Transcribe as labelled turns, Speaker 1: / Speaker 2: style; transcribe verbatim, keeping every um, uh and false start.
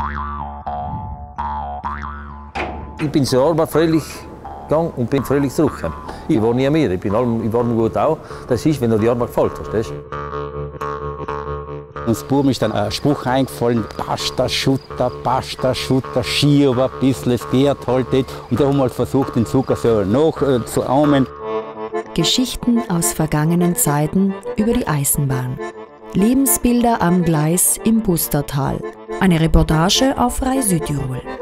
Speaker 1: Ich bin zur Arbeit fröhlich gegangen und bin fröhlich zurückgekommen. Ich war nie mehr, ich, bin allem, ich war nur gut auch. Das ist, wenn dir die Arbeit gefällt, verstehst du?
Speaker 2: Uns Buben ist dann ein Spruch eingefallen: Pasta, Schutter, Pasta, Schutter, Schieber, ein bisschen, es geht halt nicht. Und da haben wir halt versucht, den Zucker so nachzuahmen.
Speaker 3: Geschichten aus vergangenen Zeiten über die Eisenbahn. Lebensbilder am Gleis im Bustertal. Eine Reportage auf Rai Südtirol.